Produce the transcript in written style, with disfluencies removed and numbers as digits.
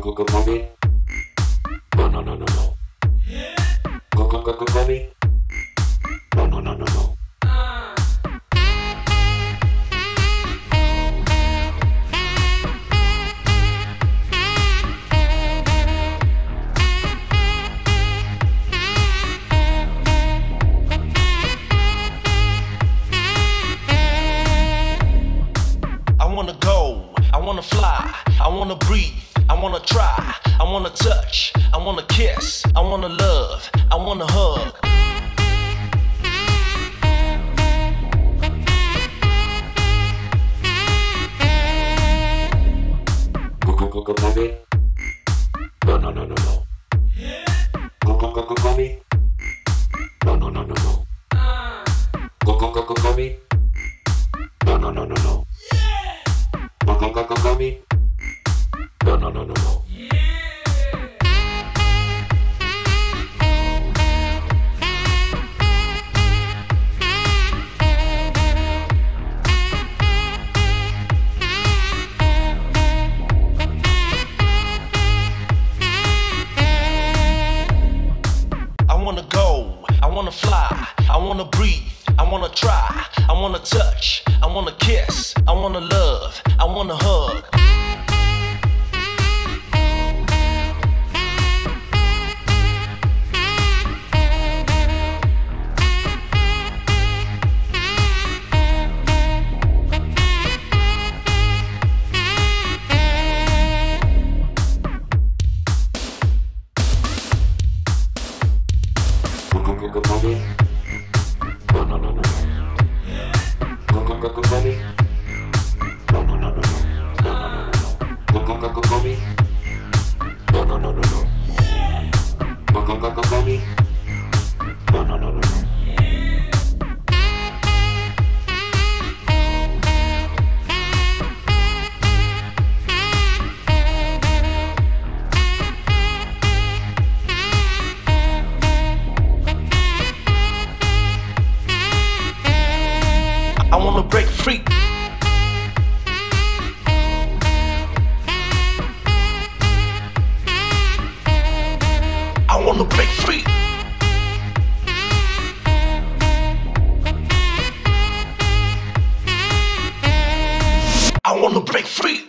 Mommy? No, no, no, no, no. Mommy? No, no, no, no, no. I wanna go, I wanna fly, I wanna breathe, I wanna try, I wanna touch, I wanna kiss, I wanna love, I wanna hug. Mommy? No, no, no, no, no. Mommy? No, no, no, no, no. Mommy? No, no, no, no, no. Mommy? No, no, no, no, no. I wanna go, I wanna fly, I wanna breathe, I wanna try, I wanna touch, I wanna kiss, I wanna love, I wanna hug. Mommy? No, no, no, no, no. Mommy? No, no, no, no, no. No, no, no, no. Mommy? No, no, no, no, no. Mommy? No, no, no, no, no. I wanna break free. I wanna break free. I wanna break free.